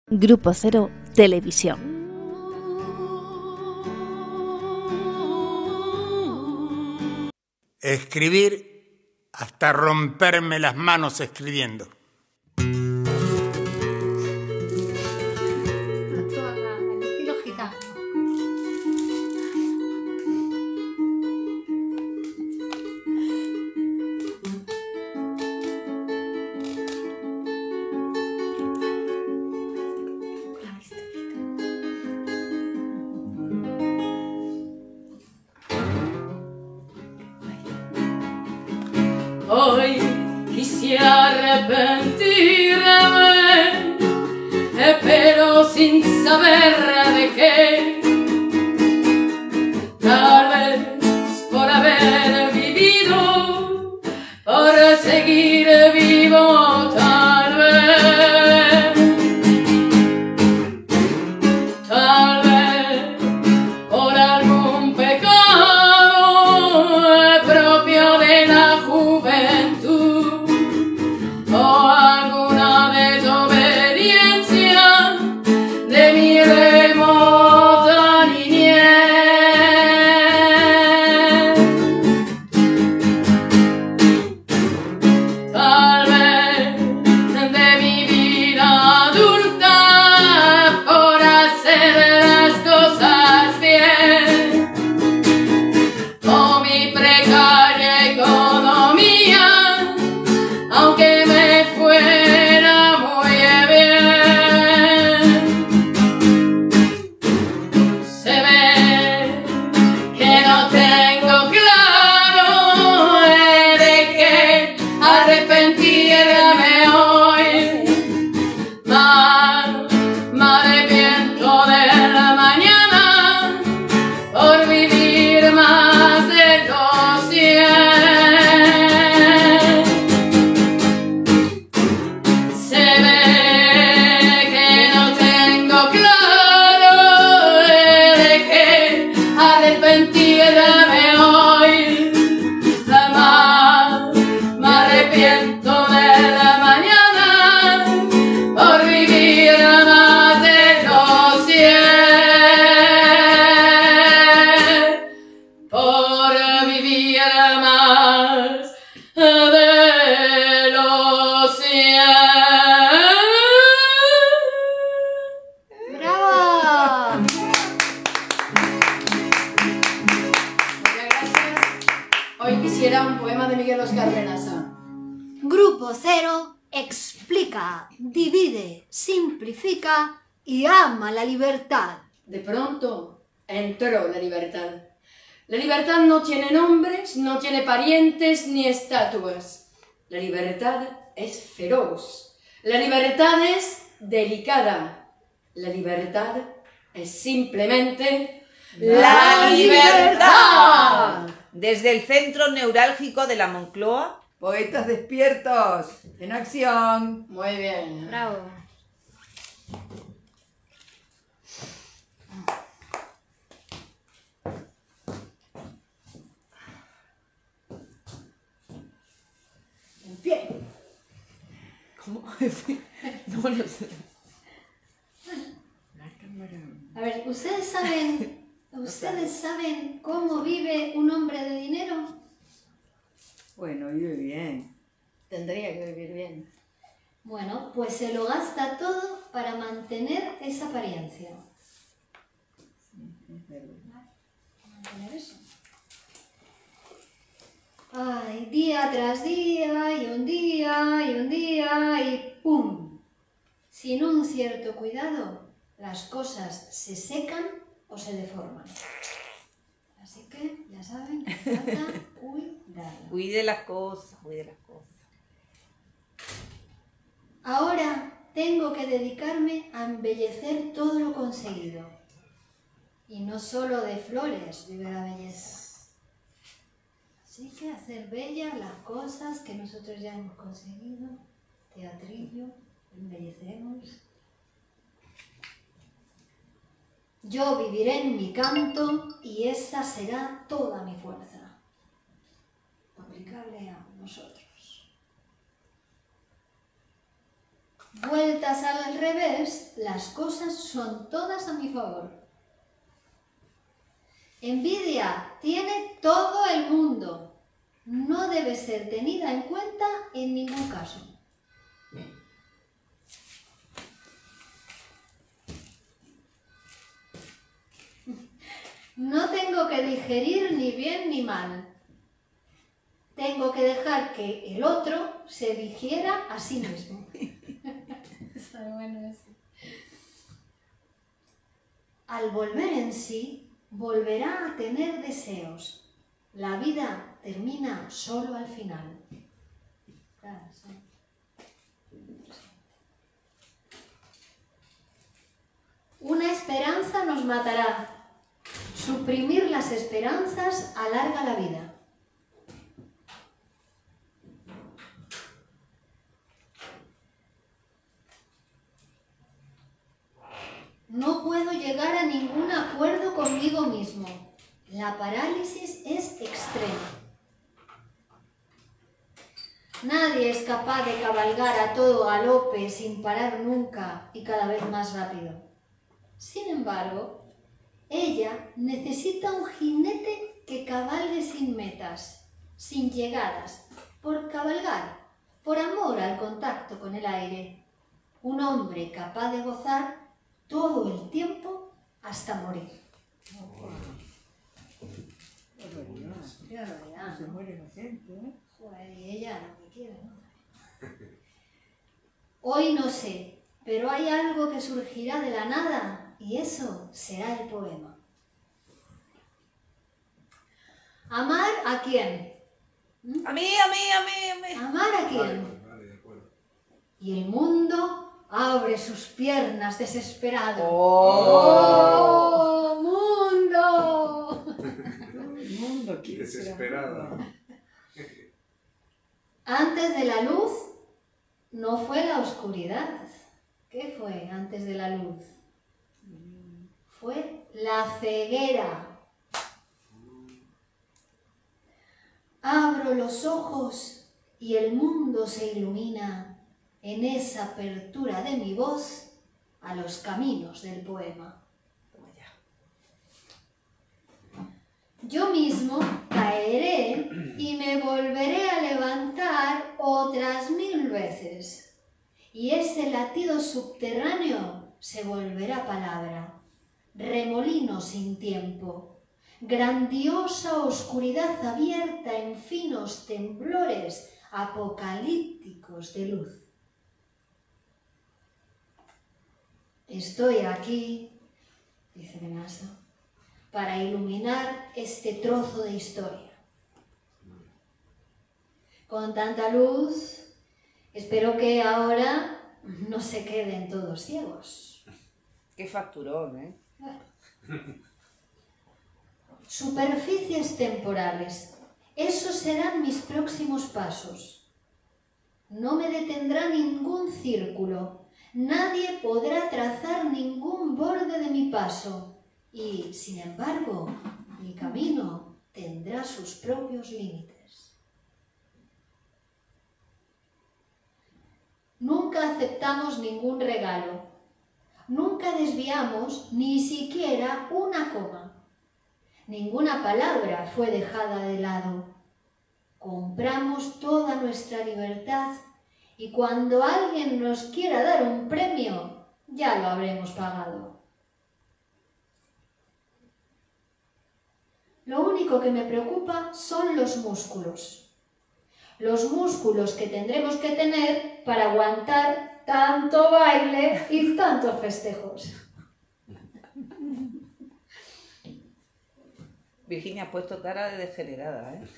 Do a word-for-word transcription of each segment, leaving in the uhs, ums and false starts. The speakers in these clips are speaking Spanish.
Grupo Cero Televisión. Escribir hasta romperme las manos escribiendo. Hoy quisiera arrepentirme, pero sin saber de qué. Tal vez por haber vivido, por seguir vivo, tal vez. Tal vez por algún pecado propio de la juventud, o alguna desobediencia de mi remota niñez. Tal vez de mi vida adulta por hacer las cosas bien, o mi precaria economía, aunque me fuera muy bien. Se ve que no tengo claro de qué arrepentirme hoy. Mal, me arrepiento de la mañana por vivir más de los cien. Se ve que no tengo claro de qué arrepentirme hoy. Mal, me arrepiento de la mañana por vivir más de los cien. Por vivir más de los cien. ¡Bravo! Muchas gracias. Hoy quisiera un poema de Miguel Oscar Benassa. Grupo Cero explica, divide, simplifica y ama la libertad. De pronto entró la libertad. La libertad no tiene nombres, no tiene parientes ni estatuas. La libertad es feroz. La libertad es delicada. La libertad es simplemente ¡La libertad! Desde el centro neurálgico de la Moncloa, Poetas despiertos, en acción. Muy bien. Bravo. En pie. ¿cómo? No lo sé. A ver, ¿ustedes saben, ¿ustedes saben cómo vive un hombre de dinero? Bueno, vive bien. Tendría que vivir bien. Bueno, pues se lo gasta todo para mantener esa apariencia. Mantener eso. Ay, día tras día, y un día, y un día, y ¡pum! Sin un cierto cuidado, las cosas se secan o se deforman. Así que, ya saben, que falta cuidado. Cuide las cosas, cuide las cosas. Ahora tengo que dedicarme a embellecer todo lo conseguido. Y no solo de flores vive la belleza. Así que hacer bellas las cosas que nosotros ya hemos conseguido. Teatrillo, embellecemos. Yo viviré en mi canto y esa será toda mi fuerza. Aplicable a nosotros. Vueltas al revés, las cosas son todas a mi favor. Envidia tiene todo el mundo. No debe ser tenida en cuenta en ningún caso. No tengo que digerir ni bien ni mal. Tengo que dejar que el otro se digiera a sí mismo. Está bueno eso. Al volver en sí, volverá a tener deseos. La vida termina solo al final. Claro, sí. Una esperanza nos matará. Suprimir las esperanzas alarga la vida. No puedo llegar a ningún acuerdo conmigo mismo. La parálisis es extrema. Nadie es capaz de cabalgar a todo galope sin parar nunca y cada vez más rápido. Sin embargo, ella necesita un jinete que cabalgue sin metas, sin llegadas, por cabalgar, por amor al contacto con el aire. Un hombre capaz de gozar todo el tiempo hasta morir. Qué barbaridad, Se ¿no? muere la gente, ¿eh? Joder, y ella lo que quiere, ¿no? Hoy no sé, pero hay algo que surgirá de la nada y eso será el poema. ¿Amar a quién? A mí, a mí, a mí, a mí. ¿Amar a quién? Y el mundo abre sus piernas desesperado. ¡Oh! ¡Oh, mundo! Todo el mundo quiere ser Desesperado. amigo. Antes de la luz no fue la oscuridad. ¿Qué fue antes de la luz? Fue la ceguera. Abro los ojos y el mundo se ilumina en esa apertura de mi voz a los caminos del poema. Toma ya. Yo mismo caeré y me volveré a levantar otras mil veces. Y ese latido subterráneo se volverá palabra, remolino sin tiempo, grandiosa oscuridad abierta en finos temblores apocalípticos de luz. Estoy aquí, dice Benassa, para iluminar este trozo de historia. Con tanta luz, espero que ahora no se queden todos ciegos. Qué facturón, ¿eh? Superficies temporales. Esos serán mis próximos pasos. No me detendrá ningún círculo. Nadie podrá trazar ningún borde de mi paso. Y, sin embargo, mi camino tendrá sus propios límites. Nunca aceptamos ningún regalo. Nunca desviamos ni siquiera una coma. Ninguna palabra fue dejada de lado. Compramos toda nuestra libertad y cuando alguien nos quiera dar un premio, ya lo habremos pagado. Lo único que me preocupa son los músculos. Los músculos que tendremos que tener para aguantar tanto baile y tantos festejos. Virginia ha puesto cara de degenerada, ¿eh?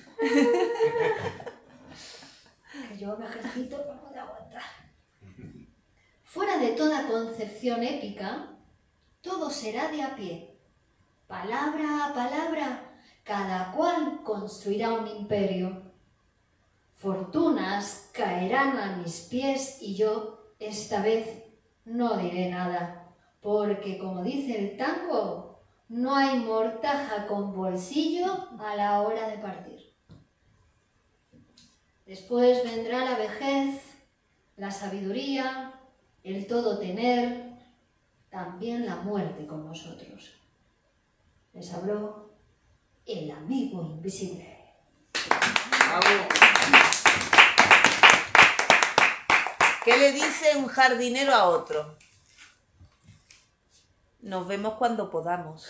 Que yo me ejercito para poder aguantar. Fuera de toda concepción épica, todo será de a pie. Palabra a palabra, cada cual construirá un imperio. Fortunas caerán a mis pies y yo, esta vez, no diré nada, porque como dice el tango, no hay mortaja con bolsillo a la hora de partir. Después vendrá la vejez, la sabiduría, el todo tener, también la muerte con nosotros. Les habló el amigo invisible. ¡Bravo! ¿Qué le dice un jardinero a otro? Nos vemos cuando podamos.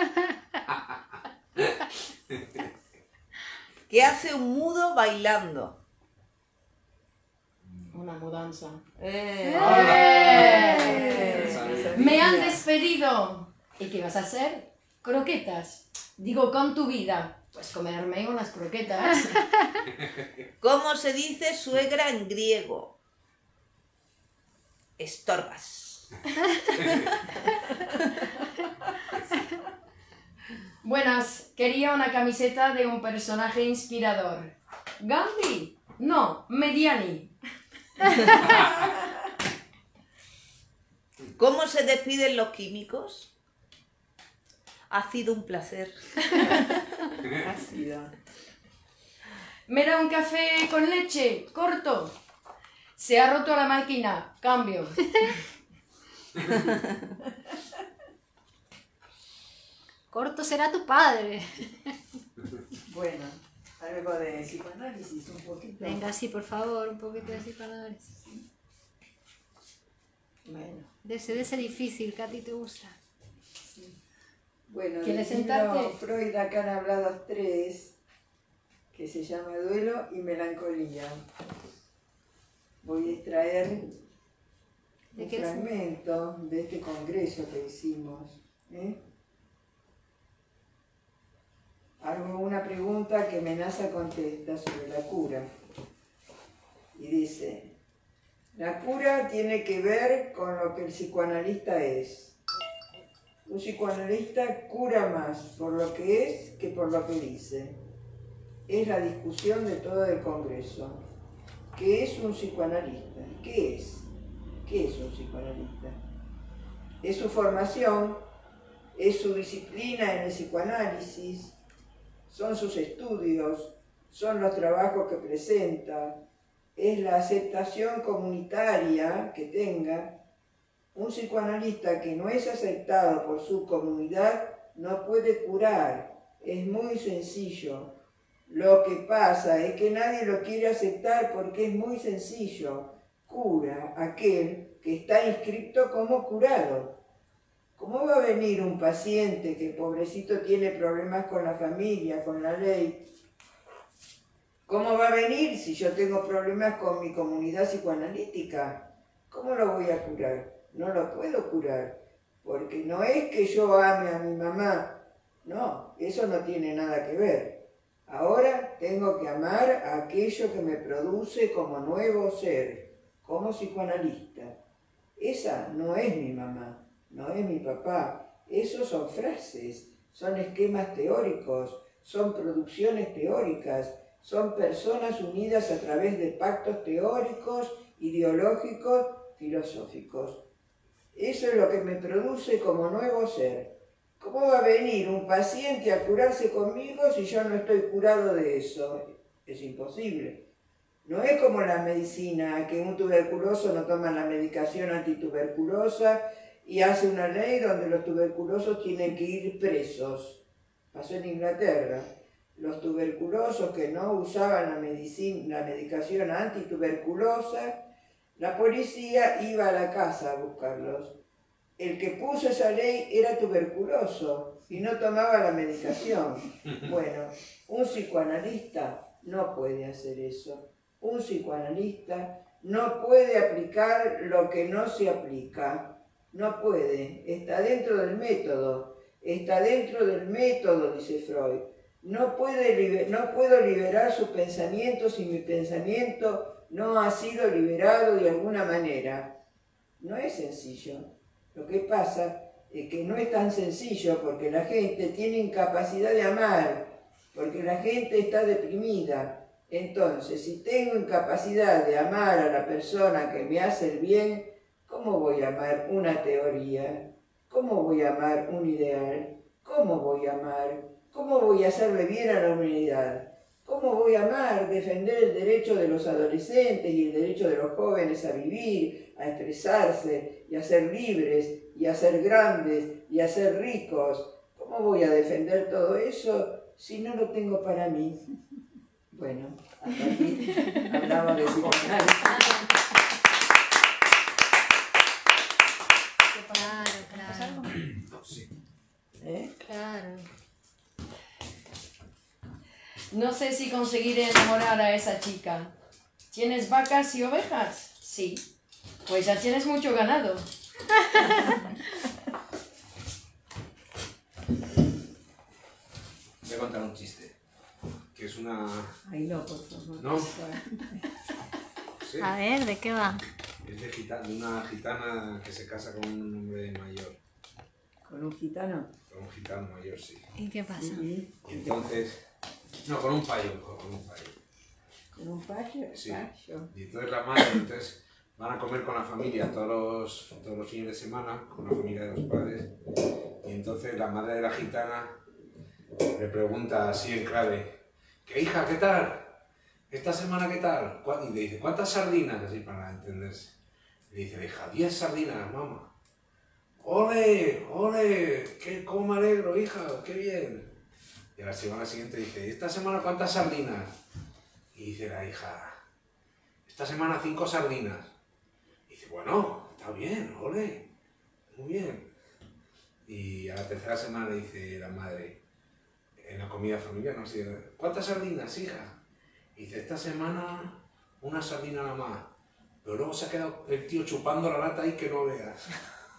¿Qué hace un mudo bailando? Una mudanza. Eh. ¡Eh! Me han despedido. ¿Y qué vas a hacer? Croquetas. Digo, con tu vida. Pues comerme unas croquetas. ¿Cómo se dice suegra en griego? Estorbas. Buenas, quería una camiseta de un personaje inspirador. ¿Gandhi? No, Mediani. ¿Cómo se despiden los químicos? Ha sido un placer. Ha sido. ¿Me da un café con leche? Corto. Se ha roto la máquina. Cambio. Corto será tu padre. Bueno, algo de psicoanálisis, un poquito. Venga, sí, por favor, un poquito de psicoanálisis. Bueno, De ese, de ese difícil que a ti te gusta. bueno ¿Quieres del libro sentarte? Freud acá han hablado tres, que se llama Duelo y Melancolía. Voy a extraer ¿De un qué es? fragmento de este congreso que hicimos. ¿eh? Hago una pregunta que Menaza contesta sobre la cura. Y dice, la cura tiene que ver con lo que el psicoanalista es. Un psicoanalista cura más por lo que es que por lo que dice. Es la discusión de todo el congreso. ¿Qué es un psicoanalista? ¿Qué es? ¿Qué es un psicoanalista? Es su formación, es su disciplina en el psicoanálisis, son sus estudios, son los trabajos que presenta, es la aceptación comunitaria que tenga. Un psicoanalista que no es aceptado por su comunidad no puede curar, es muy sencillo. Lo que pasa es que nadie lo quiere aceptar porque es muy sencillo. Cura aquel que está inscrito como curado. ¿Cómo va a venir un paciente que pobrecito tiene problemas con la familia, con la ley? ¿Cómo va a venir si yo tengo problemas con mi comunidad psicoanalítica? ¿Cómo lo voy a curar? No lo puedo curar, porque no es que yo ame a mi mamá. No, eso no tiene nada que ver. Ahora tengo que amar a aquello que me produce como nuevo ser, como psicoanalista. Esa no es mi mamá. No es mi papá, esos son frases, son esquemas teóricos, son producciones teóricas, son personas unidas a través de pactos teóricos, ideológicos, filosóficos. Eso es lo que me produce como nuevo ser. ¿Cómo va a venir un paciente a curarse conmigo si yo no estoy curado de eso? Es imposible. No es como la medicina, que un tuberculoso no toma la medicación antituberculosa y hace una ley donde los tuberculosos tienen que ir presos. Pasó en Inglaterra. Los tuberculosos que no usaban la, medicina, la medicación antituberculosa, la policía iba a la casa a buscarlos. El que puso esa ley era tuberculoso y no tomaba la medicación. Bueno, un psicoanalista no puede hacer eso. Un psicoanalista no puede aplicar lo que no se aplica. No puede, está dentro del método, está dentro del método, dice Freud. No, puede, no puedo liberar sus pensamientos si mi pensamiento no ha sido liberado de alguna manera. No es sencillo. Lo que pasa es que no es tan sencillo porque la gente tiene incapacidad de amar, porque la gente está deprimida. Entonces, si tengo incapacidad de amar a la persona que me hace el bien, ¿cómo voy a amar una teoría? ¿Cómo voy a amar un ideal? ¿Cómo voy a amar? ¿Cómo voy a hacerle bien a la humanidad? ¿Cómo voy a amar, defender el derecho de los adolescentes y el derecho de los jóvenes a vivir, a expresarse y a ser libres y a ser grandes y a ser ricos? ¿Cómo voy a defender todo eso si no lo tengo para mí? Bueno, hasta aquí hablamos de psicoanálisis. Claro, claro. Sí. ¿Eh? Claro. No sé si conseguiré enamorar a esa chica. ¿Tienes vacas y ovejas? Sí. Pues ya tienes mucho ganado. Voy a contar un chiste. Que es una... Ay, no, por favor. ¿No? Sí. A ver, ¿de qué va? Es de, gita- de una gitana que se casa con un hombre mayor. ¿Con un gitano? Con un gitano mayor, sí. ¿Y qué pasa? Sí. Y entonces... No, con un payo, con un payo. ¿Con un payo? Sí. Payo. Y entonces la madre, entonces van a comer con la familia todos los, todos los fines de semana, con la familia de los padres. Y entonces la madre de la gitana le pregunta así en clave, ¿qué hija, qué tal? ¿Esta semana qué tal? ¿Cuá-?" Y le dice, ¿cuántas sardinas? Así para entenderse. Le dice la hija, diez sardinas, mamá. ¡Ole! ¡Ole! ¿Qué, ¿Cómo me alegro, hija? ¡Qué bien! Y a la semana siguiente dice, ¿esta semana cuántas sardinas? Y dice la hija, esta semana cinco sardinas. Y dice, bueno, está bien, ole, muy bien. Y a la tercera semana le dice la madre, en la comida familiar, no sé, ¿cuántas sardinas, hija? Y dice, esta semana una sardina nada más. Pero luego se ha quedado el tío chupando la lata ahí que no veas.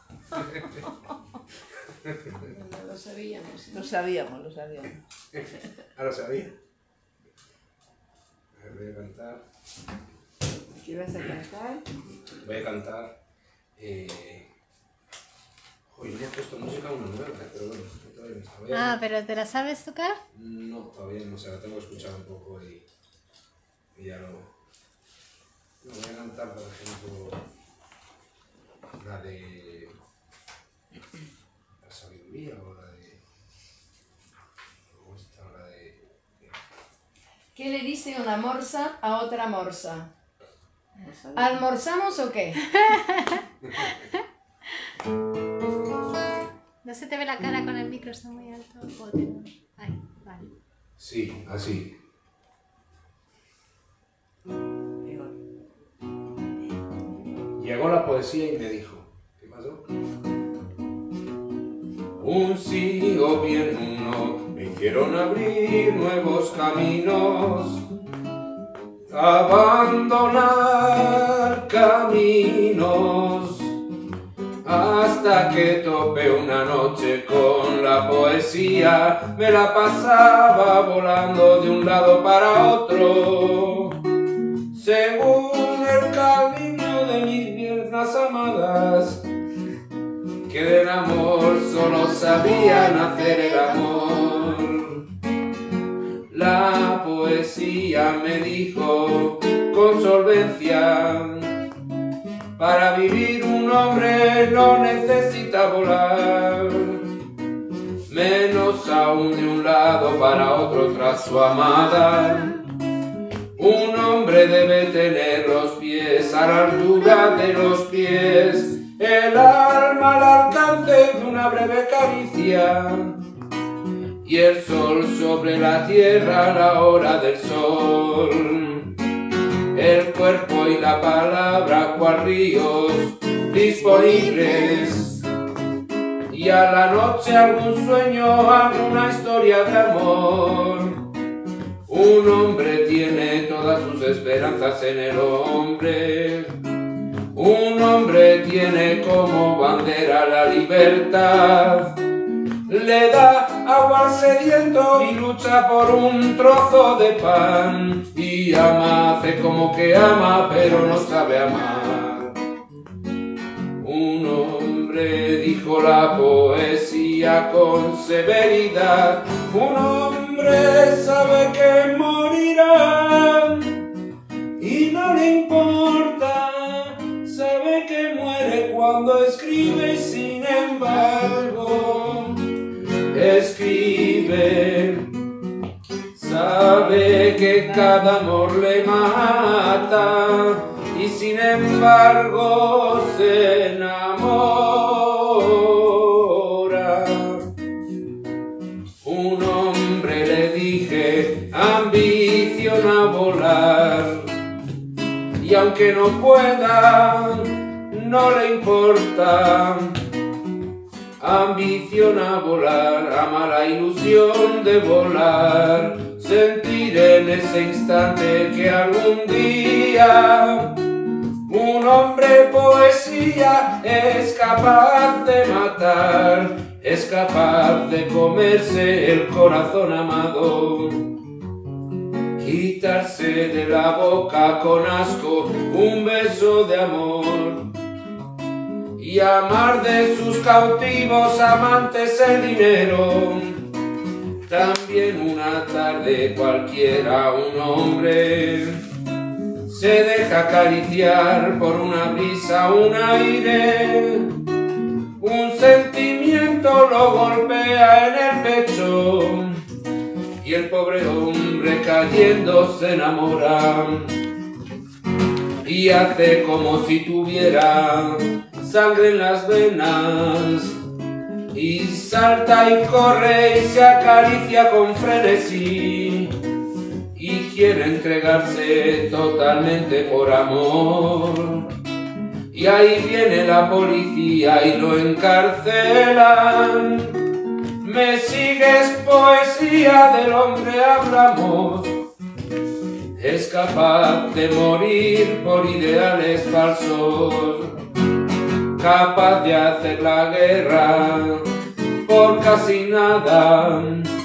No lo sabíamos. Lo sabíamos, lo sabíamos. Ah, lo sabía. A ver, voy a cantar. ¿Qué vas a cantar? Voy a cantar. Eh... Hoy no he puesto música una nueva, ¿eh? Pero bueno, todavía no está. Voy a- Ah, ¿pero te la sabes tocar? No, todavía no sé, la tengo que escuchar un poco y, y ya lo. No, voy a cantar, por ejemplo, la de la sabiduría o la de. O esta, o la de. ¿Qué le dice una morsa a otra morsa? No sabía. ¿Almorzamos o qué? No se te ve la cara con el micro, está muy alto. O te- Ahí, vale. Sí, así. Peor. Llegó la poesía y me dijo, ¿qué pasó? Un sí o bien un no me hicieron abrir nuevos caminos, abandonar caminos, hasta que topé una noche con la poesía, me la pasaba volando de un lado para otro, según el camino de mis piernas amadas, que del amor solo sabían hacer el amor. La poesía me dijo con solvencia, para vivir un hombre no necesita volar, menos aún de un lado para otro tras su amada. Un hombre debe tener los pies a la altura de los pies, el alma al alcance de una breve caricia, y el sol sobre la tierra a la hora del sol. El cuerpo y la palabra cual ríos disponibles, y a la noche algún sueño, alguna historia de amor. Un hombre tiene todas sus esperanzas en el hombre. Un hombre tiene como bandera la libertad. Le da agua al sediento y lucha por un trozo de pan. Y ama, hace como que ama, pero no sabe amar. Un hombre, dijo la poesía con severidad, un hombre sabe que morirá y no le importa, sabe que muere cuando escribe y sin embargo escribe, sabe que que cada amor le mata y sin embargo se enamora. Un hombre le dije, ambiciona volar, y aunque no pueda, no le importa. Ambiciona volar, ama la ilusión de volar, sentir en ese instante que algún día un hombre poesía es capaz de matar, es capaz de comerse el corazón amado, quitarse de la boca con asco un beso de amor y amar de sus cautivos amantes el dinero. También una tarde cualquiera un hombre se deja acariciar por una brisa, un aire, un sentimiento lo golpea en el pecho y el pobre hombre cayendo se enamora y hace como si tuviera sangre en las venas y salta y corre y se acaricia con frenesí y quiere entregarse totalmente por amor. Y ahí viene la policía y lo encarcelan. Me sigues, poesía del hombre hablamos. Es capaz de morir por ideales falsos, capaz de hacer la guerra por casi nada,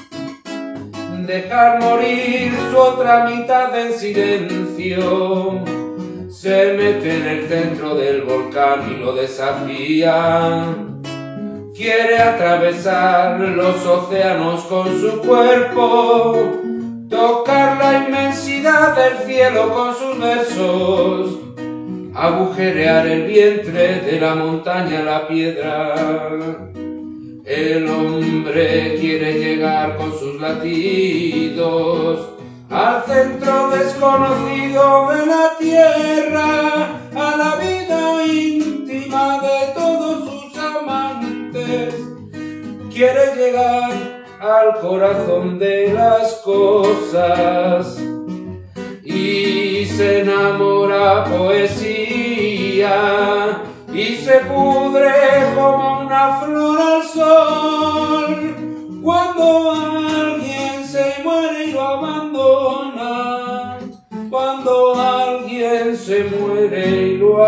dejar morir su otra mitad en silencio, se mete en el centro del volcán y lo desafía, quiere atravesar los océanos con su cuerpo, tocar la inmensidad del cielo con sus versos, agujerear el vientre de la montaña a la piedra. El hombre quiere llegar con sus latidos al centro desconocido de la tierra, a la vida íntima de todos sus amantes. Quiere llegar al corazón de las cosas y se enamora poesía y se pudre como una flor al sol cuando alguien se muere y lo abandona, cuando alguien se muere y lo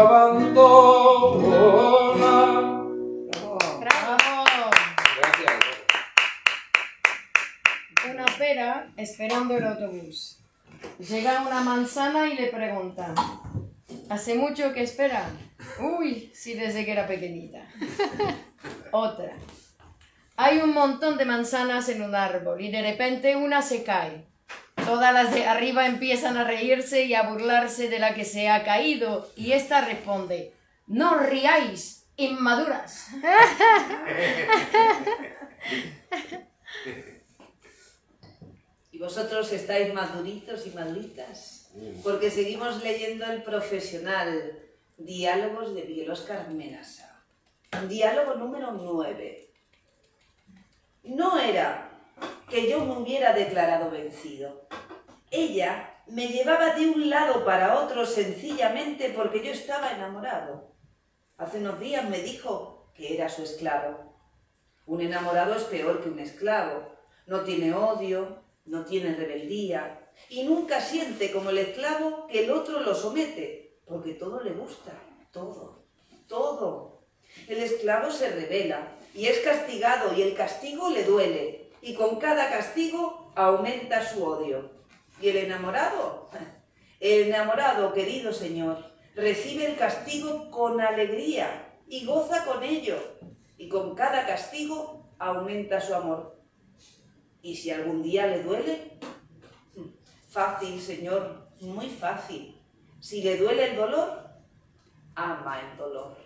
abandona. Una pera esperando el autobús. Llega a una manzana y le pregunta: ¿hace mucho que espera? Uy, sí, desde que era pequeñita. Otra: hay un montón de manzanas en un árbol y de repente una se cae. Todas las de arriba empiezan a reírse y a burlarse de la que se ha caído y esta responde: no riáis, inmaduras. Y vosotros estáis maduritos y maduritas, porque seguimos leyendo El Profesional, Diálogos de Miguel Óscar Menasa. Diálogo número nueve. No era que yo me hubiera declarado vencido. Ella me llevaba de un lado para otro sencillamente porque yo estaba enamorado. Hace unos días me dijo que era su esclavo. Un enamorado es peor que un esclavo. No tiene odio, no tiene rebeldía y nunca siente como el esclavo que el otro lo somete, porque todo le gusta, todo, todo. El esclavo se rebela y es castigado y el castigo le duele y con cada castigo aumenta su odio. ¿Y el enamorado? El enamorado, querido señor, recibe el castigo con alegría y goza con ello y con cada castigo aumenta su amor. ¿Y si algún día le duele? Fácil, señor, muy fácil. Si le duele el dolor, ama el dolor.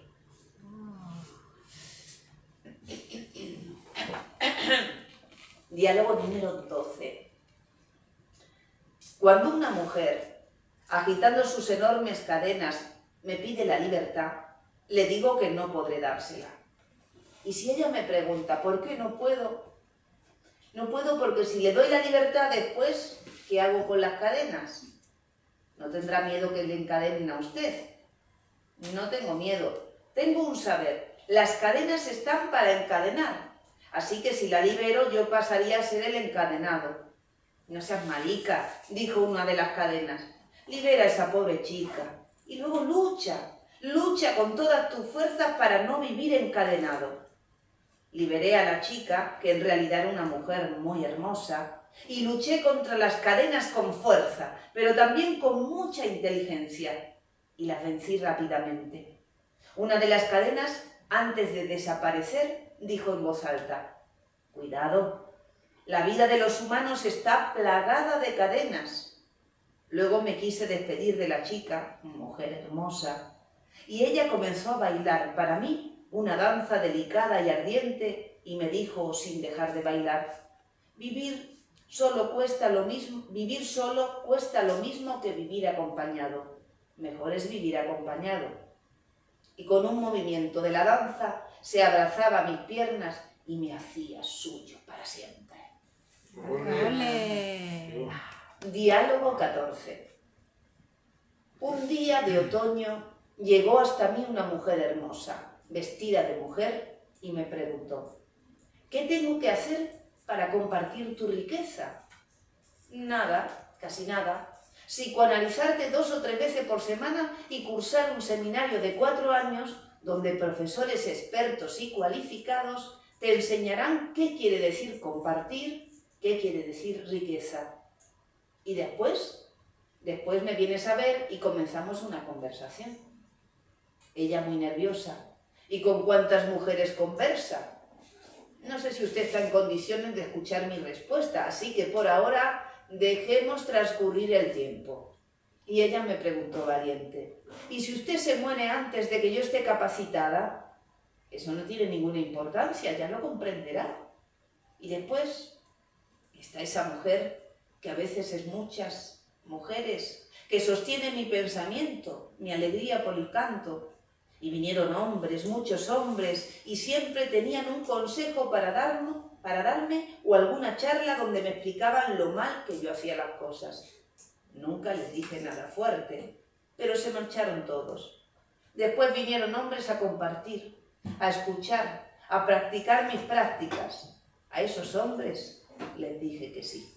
Diálogo número doce. Cuando una mujer, agitando sus enormes cadenas, me pide la libertad, le digo que no podré dársela. Y si ella me pregunta, ¿por qué no puedo? No puedo porque si le doy la libertad después, ¿qué hago con las cadenas? ¿No tendrá miedo que le encadenen a usted? No tengo miedo, tengo un saber. Las cadenas están para encadenar, así que si la libero yo pasaría a ser el encadenado. No seas marica, dijo una de las cadenas. Libera a esa pobre chica y luego lucha, lucha con todas tus fuerzas para no vivir encadenado. Liberé a la chica, que en realidad era una mujer muy hermosa, y luché contra las cadenas con fuerza, pero también con mucha inteligencia, y las vencí rápidamente. Una de las cadenas, antes de desaparecer, dijo en voz alta: «Cuidado, la vida de los humanos está plagada de cadenas». Luego me quise despedir de la chica, mujer hermosa, y ella comenzó a bailar para mí una danza delicada y ardiente, y me dijo sin dejar de bailar: «Vivir solo cuesta lo mismo, vivir solo cuesta lo mismo que vivir acompañado. Mejor es vivir acompañado». Y con un movimiento de la danza se abrazaba mis piernas y me hacía suyo para siempre. ¡Ole! Diálogo catorce. Un día de otoño llegó hasta mí una mujer hermosa, vestida de mujer, y me preguntó: «¿Qué tengo que hacer para compartir tu riqueza?» «Nada, casi nada. Psicoanalizarte dos o tres veces por semana y cursar un seminario de cuatro años donde profesores expertos y cualificados te enseñarán qué quiere decir compartir, qué quiere decir riqueza. Y después, después me vienes a ver y comenzamos una conversación». Ella muy nerviosa: «¿Y con cuántas mujeres conversa?» No sé si usted está en condiciones de escuchar mi respuesta, así que por ahora dejemos transcurrir el tiempo. Y ella me preguntó valiente: «¿Y si usted se muere antes de que yo esté capacitada?» «Eso no tiene ninguna importancia, ya lo comprenderá». Y después está esa mujer, que a veces es muchas mujeres, que sostiene mi pensamiento, mi alegría por el canto. Y vinieron hombres, muchos hombres, y siempre tenían un consejo para darme, para darme o alguna charla donde me explicaban lo mal que yo hacía las cosas. Nunca les dije nada fuerte, pero se marcharon todos. Después vinieron hombres a compartir, a escuchar, a practicar mis prácticas. A esos hombres les dije que sí.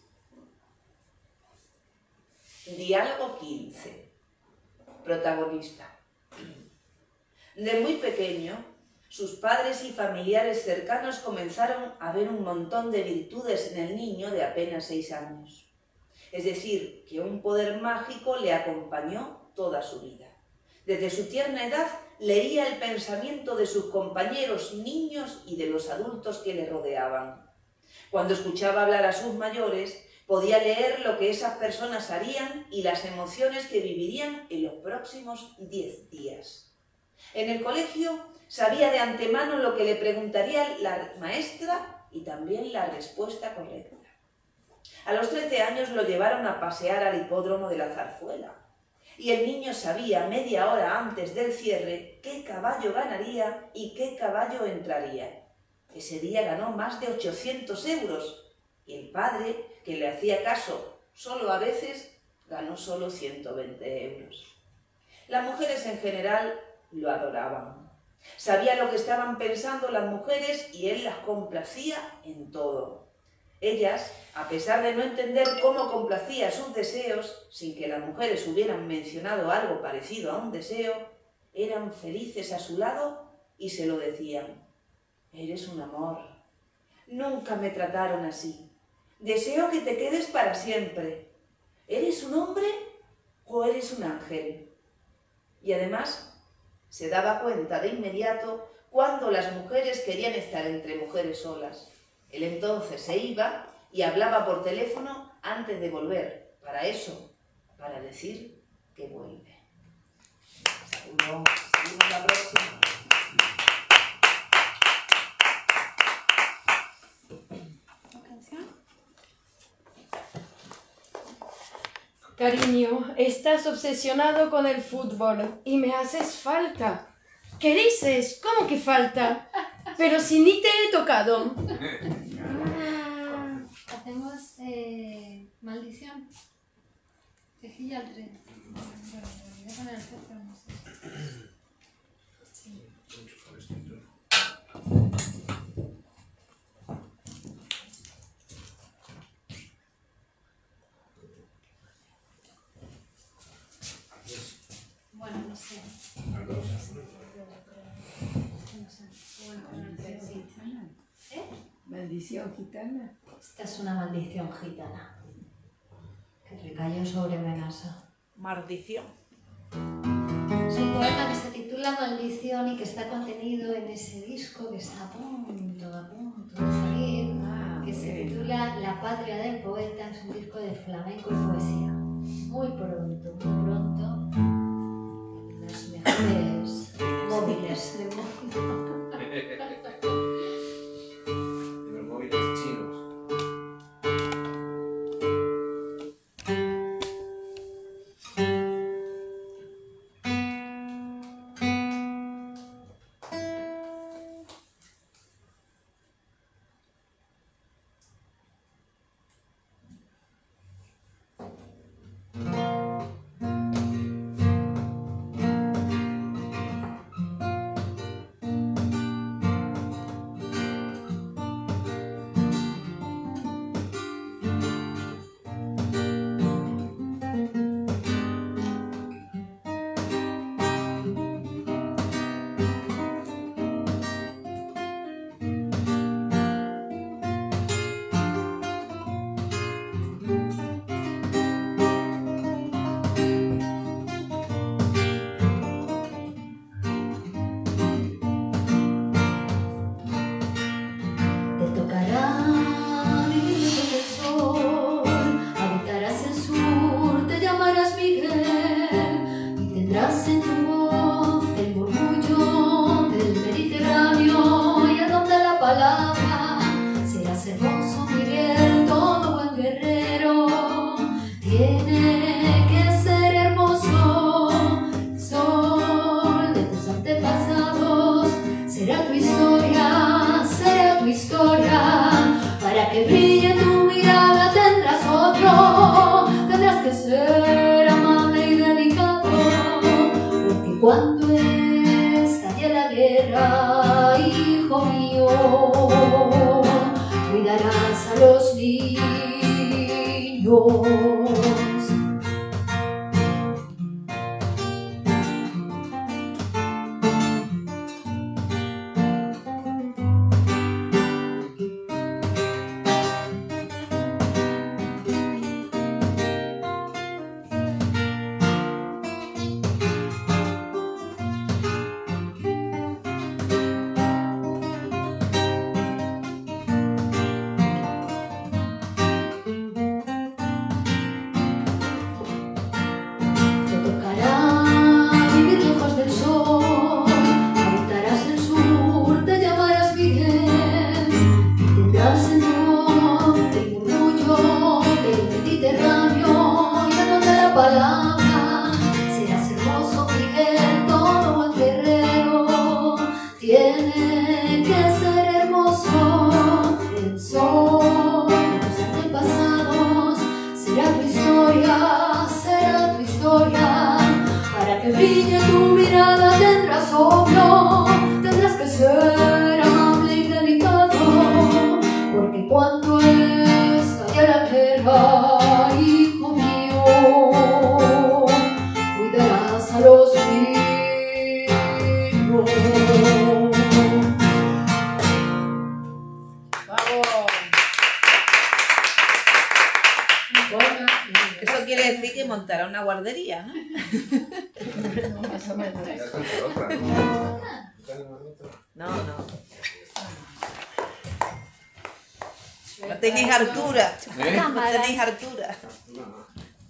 Diálogo quince. Protagonista. De muy pequeño, sus padres y familiares cercanos comenzaron a ver un montón de virtudes en el niño de apenas seis años. Es decir, que un poder mágico le acompañó toda su vida. Desde su tierna edad leía el pensamiento de sus compañeros niños y de los adultos que le rodeaban. Cuando escuchaba hablar a sus mayores, podía leer lo que esas personas harían y las emociones que vivirían en los próximos diez días. En el colegio sabía de antemano lo que le preguntaría la maestra y también la respuesta correcta. A los trece años lo llevaron a pasear al hipódromo de la Zarzuela y el niño sabía media hora antes del cierre qué caballo ganaría y qué caballo entraría. Ese día ganó más de ochocientos euros y el padre, que le hacía caso solo a veces, ganó solo ciento veinte euros. Las mujeres en general lo adoraban. Sabía lo que estaban pensando las mujeres y él las complacía en todo. Ellas, a pesar de no entender cómo complacía sus deseos, sin que las mujeres hubieran mencionado algo parecido a un deseo, eran felices a su lado y se lo decían: «Eres un amor. Nunca me trataron así. Deseo que te quedes para siempre. ¿Eres un hombre o eres un ángel?» Y además se daba cuenta de inmediato cuando las mujeres querían estar entre mujeres solas. Él entonces se iba y hablaba por teléfono antes de volver. Para eso, para decir que vuelve. Seguimos, seguimos la próxima. Cariño, estás obsesionado con el fútbol y me haces falta. ¿Qué dices? ¿Cómo que falta? Pero si ni te he tocado. Ah, hacemos eh, maldición. Cejilla al tren. Bueno, voy a poner el cero, pero no sé. Sí. Bueno, no sé. ¿Eh? Maldición gitana. Esta es una maldición gitana que recayó sobre Menasa. Maldición. Es un poema que se titula Maldición y que está contenido en ese disco que está a punto, a punto de salir, Ah, que se bueno. titula La patria del poeta. Es un disco de flamenco y poesía. Muy pronto, muy pronto, en las mejores móviles del mundo. En los móviles chinos. Te tocará vivir lejos del sol, habitarás el sur, te llamarás Miguel y tendrás en tu voz el murmullo del Mediterráneo y el don de la palabra. Serás hermoso Miguel, todo buen guerrero tiene que ser hermoso. El sol de tus antepasados será tu historia, será tu historia. Para que brille tu mirada tendrás otro, tendrás que ser amable y delicado, porque cuando estalle la guerra, hijo mío, cuidarás a los niños. Te tocará vivir lejos del sol, habitarás el sur, te llamarás Miguel y tendrás en tu voz el murmullo del Mediterráneo y el don de la palabra. Serás hermoso Miguel, todo buen guerrero tiene que ser hermoso. El sol de tus antepasados será tu historia, será tu historia. Para que brille tu mirada tendrás obvio, tendrás que ser amable y delicado, porque cuando estalle la guerra, hijo mío, cuidarás a los niños. Eso quiere decir que montará una guardería, ¿no? Más o menos. Ya está por otra, ¿no? No, no. No tenéis altura. ¿Eh? No tenéis altura. No.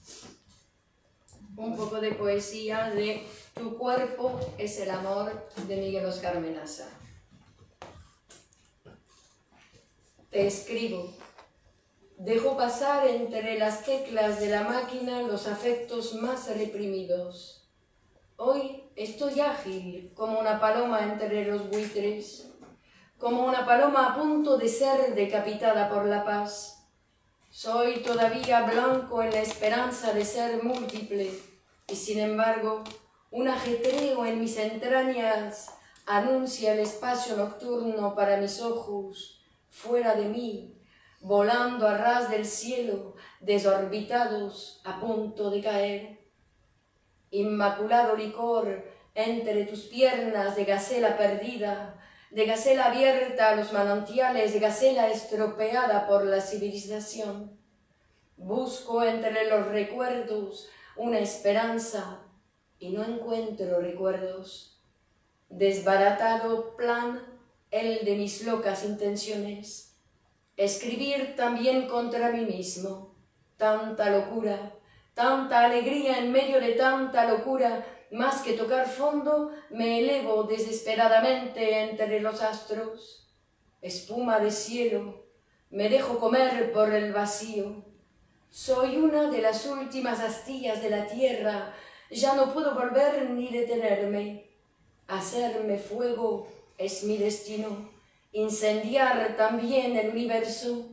Un poco de poesía de Tu cuerpo es el amor de Miguel Oscar Menasa. Te escribo Dejo pasar entre las teclas de la máquina los afectos más reprimidos. Hoy estoy ágil como una paloma entre los buitres, como una paloma a punto de ser decapitada por la paz. Soy todavía blanco en la esperanza de ser múltiple, y sin embargo, un ajetreo en mis entrañas anuncia el espacio nocturno para mis ojos, fuera de mí, volando a ras del cielo, desorbitados, a punto de caer. Inmaculado licor entre tus piernas de gacela perdida, de gacela abierta a los manantiales, de gacela estropeada por la civilización. Busco entre los recuerdos una esperanza y no encuentro recuerdos. Desbaratado plan el de mis locas intenciones. Escribir también contra mí mismo. Tanta locura, tanta alegría en medio de tanta locura. Más que tocar fondo, me elevo desesperadamente entre los astros. Espuma de cielo, me dejo comer por el vacío. Soy una de las últimas astillas de la tierra, ya no puedo volver ni detenerme. Hacerme fuego es mi destino, incendiar también el universo.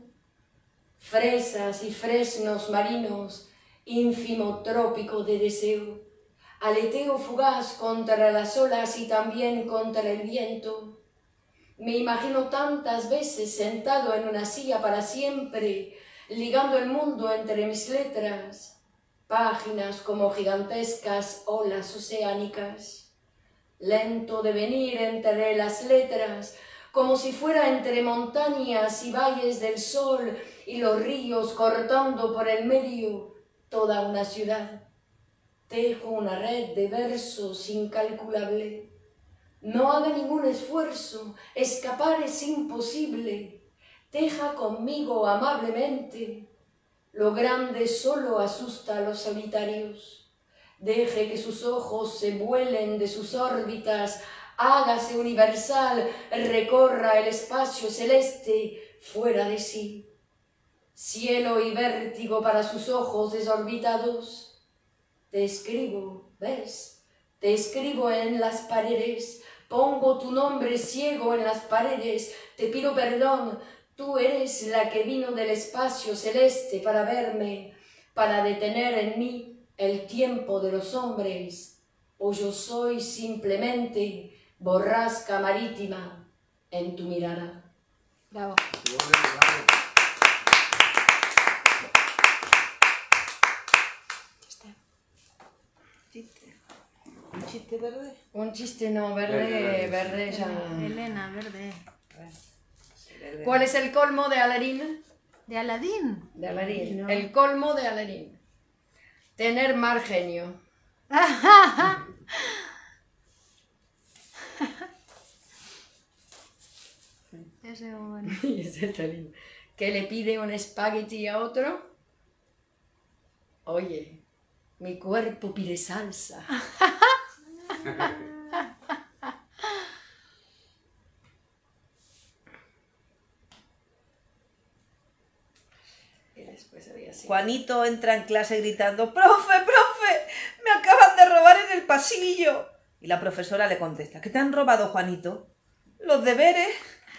Fresas y fresnos marinos, ínfimo trópico de deseo. Aleteo fugaz contra las olas y también contra el viento. Me imagino tantas veces sentado en una silla para siempre, ligando el mundo entre mis letras, páginas como gigantescas olas oceánicas. Lento devenir entre las letras, como si fuera entre montañas y valles del sol y los ríos cortando por el medio toda una ciudad. Tejo una red de versos incalculable. No haga ningún esfuerzo, escapar es imposible. Teja conmigo amablemente. Lo grande solo asusta a los solitarios. Deje que sus ojos se vuelen de sus órbitas, hágase universal, recorra el espacio celeste fuera de sí. Cielo y vértigo para sus ojos desorbitados. Te escribo, ¿ves? Te escribo en las paredes, pongo tu nombre ciego en las paredes, te pido perdón, tú eres la que vino del espacio celeste para verme, para detener en mí el tiempo de los hombres, o yo soy simplemente borrasca marítima en tu mirada. Bravo. ¿Un chiste verde? Un chiste no, verde, verde ya. Elena, verde. ¿Cuál es el colmo de Aladín? ¿De Aladín? De Aladín. El colmo de Aladín. Tener mal genio. Ese es bueno. Y ese está lindo. ¿Qué le pide un espagueti a otro? Oye, mi cuerpo pide salsa. Y después había así. Juanito entra en clase gritando: ¡Profe, profe! ¡Me acaban de robar en el pasillo! Y la profesora le contesta: ¿qué te han robado, Juanito? Los deberes.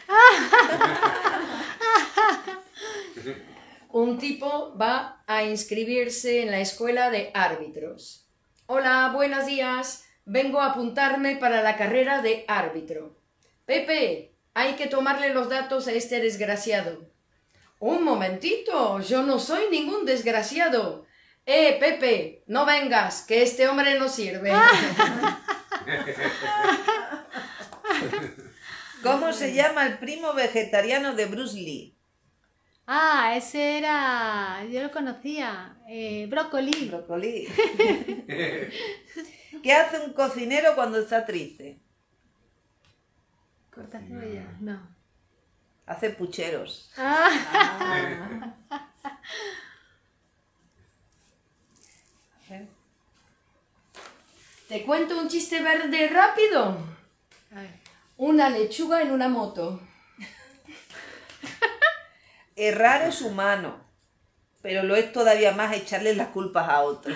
Un tipo va a inscribirse en la escuela de árbitros. Hola, buenos días. Vengo a apuntarme para la carrera de árbitro. Pepe, hay que tomarle los datos a este desgraciado. Un momentito, yo no soy ningún desgraciado. Eh, Pepe, no vengas, que este hombre no sirve. ¿Cómo se llama el primo vegetariano de Bruce Lee? Ah, ese era... yo lo conocía. Eh, brócoli. Brócoli. ¿Qué hace un cocinero cuando está triste? Corta cebolla. No. Hace pucheros. Ah. ¿Te cuento un chiste verde rápido? A ver. Una lechuga en una moto. Errar es humano, pero lo es todavía más echarle las culpas a otros.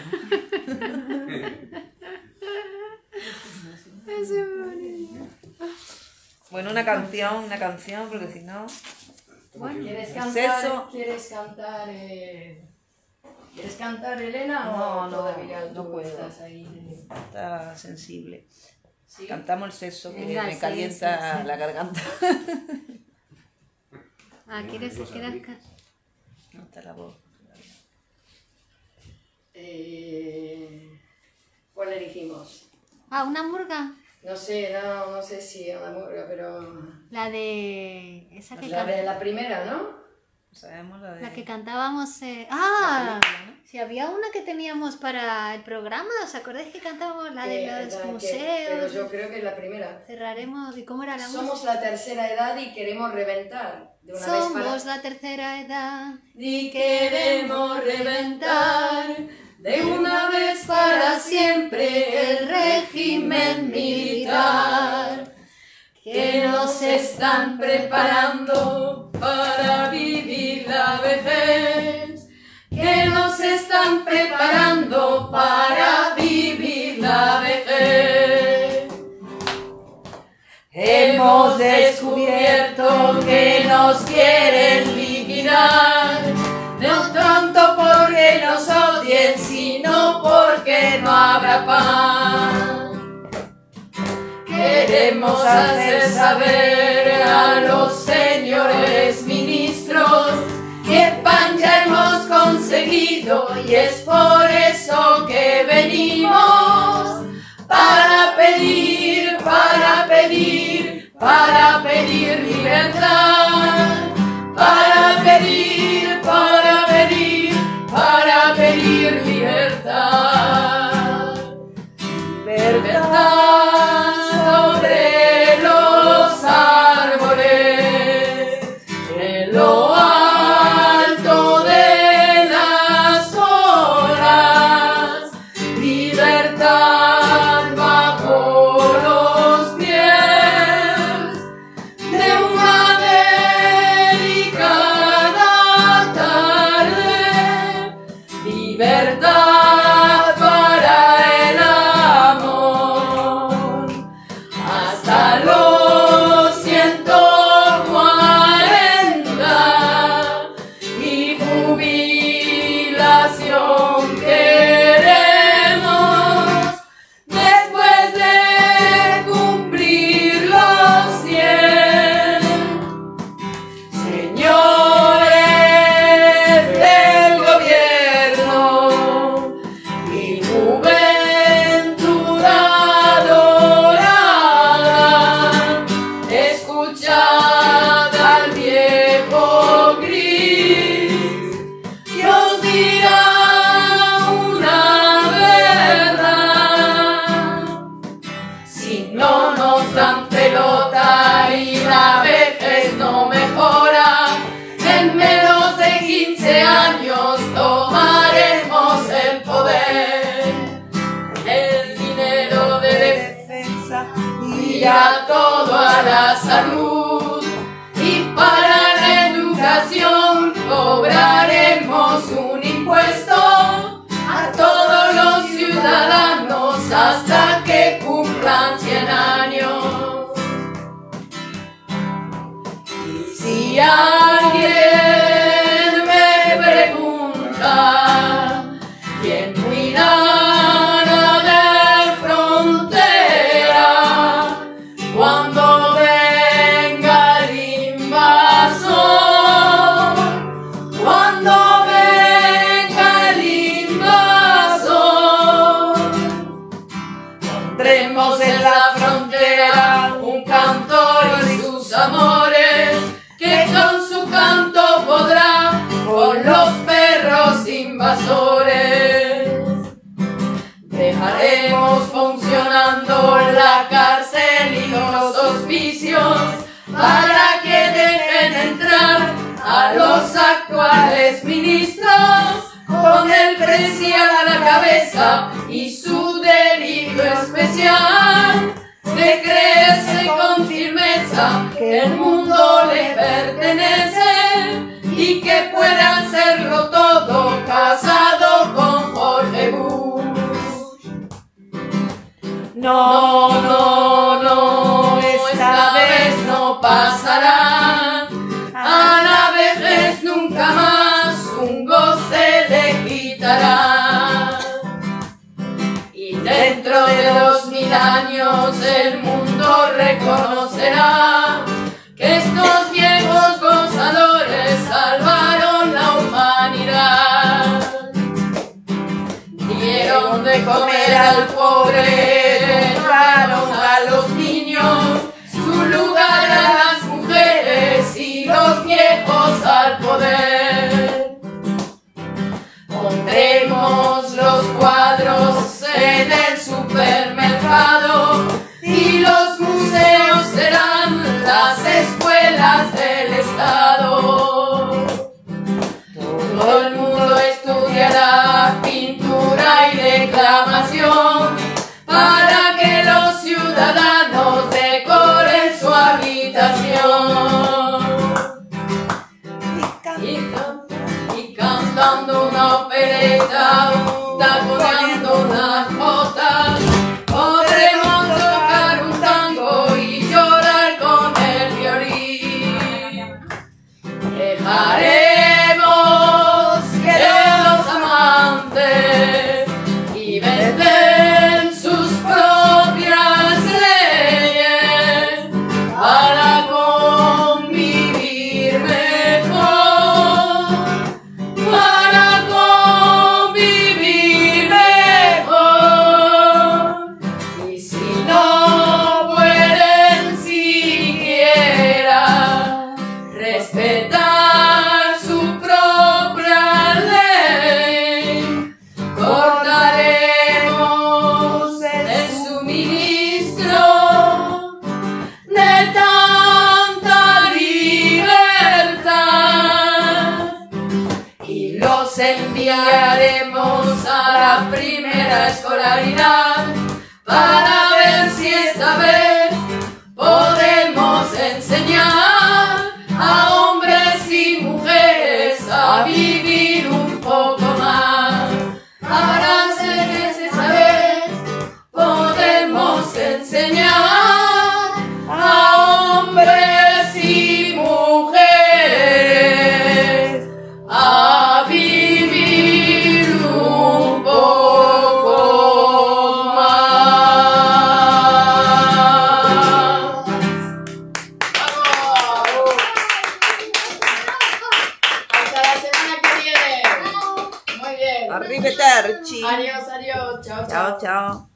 Bueno, una canción, una canción, porque si no... ¿Quieres El cantar? sexo. ¿Quieres cantar? Eh... ¿Quieres cantar, Elena? No, o no, todavía no tú puedo. estás ahí? Está sensible. ¿Sí? Cantamos el sexo, que Venga, me sí, calienta sí, sí. la garganta. Ah, ¿quieres, quieres ca- No está la voz. Eh... ¿Cuál elegimos? Ah, una murga. No sé, no, no sé si una murga, pero... La de... Esa que, La can- de la primera, ¿no? Sabemos la de... la que cantábamos... eh, ¡Ah! la película, ¿no? Si había una que teníamos para el programa, ¿os acordáis que cantábamos la de Que- los la que- museos? pero yo creo que es la primera. Cerraremos... ¿Y cómo era la Somos música? la tercera edad y queremos reventar. De una vez para... Somos la tercera edad. Y queremos reventar de una vez para siempre el régimen militar que nos están preparando para vivir la vejez, que nos están preparando para vivir la vejez. Hemos descubierto que nos quieren liquidar, no tanto porque nos odien, sino porque no habrá pan. Queremos hacer saber a los señores ministros que pan ya hemos conseguido y es por eso que venimos para pedir, para pedir, para pedir libertad, para pedir, para pedir, para pedir libertad. Libertad sobre los árboles, en lo alto de las olas, libertad bajo los pies de una delicada tarde, libertad para el amor, hasta los ciento cuarenta y jubilación queremos después de cumplir los cien. Señores del gobierno y juventud adorada, escuchad al viejo gris que os dirá una verdad. Si no nos dan pelota y la vejez no mejora, en menos de quince años tomaremos el poder. El dinero de defensa y a todo a la salud. Y para la educación cobraremos un impuesto a todos los ciudadanos hasta que cumplan cien años. Si alguien me pregunta quién cuidará de frontera cuando venga el invasor, cuando venga el invasor, pondremos en la frontera un cantor y sus amores, que con su canto podrá con los perros invasores. Dejaremos funcionando la cárcel y los hospicios para que dejen entrar a los actuales ministros con el presial a la cabeza y su delirio especial de creerse con firmeza que el mundo le pertenece y que puede hacerlo todo No, no, no, esta vez no pasará. A la vejez nunca más un goce le quitará. Y dentro de dos mil años el mundo reconocerá que estos viejos gozadores salvaron la humanidad. Dieron de comer al pobre, honraron a los niños, su lugar a las mujeres y los viejos al poder. Pondremos los cuadros en el supermercado y los museos serán las escuelas del Estado. Todo el mundo estudiará pintura y declamación para que los ciudadanos decoren su habitación. Y, can y cantando una opereta, taconeando unas botas, podremos tocar un tango y llorar con el violín. Dejaremos que los amantes inventen sus propias leyes para convivir mejor, para convivir mejor. Y si no pueden siquiera respetar su propia ley, cortaremos el suministro de tanta libertad y los enviaremos a la primera escolaridad para ver si esta vez podemos enseñar a hombres y mujeres a vivir un poco más. Habrá ser que esta vez podemos enseñar a hombres y mujeres a vivir un poco más. ¡Vamos! Hasta la semana que viene. Muy bien. Arrivederci. Adiós, adiós. Chao, chao. Chao, chao.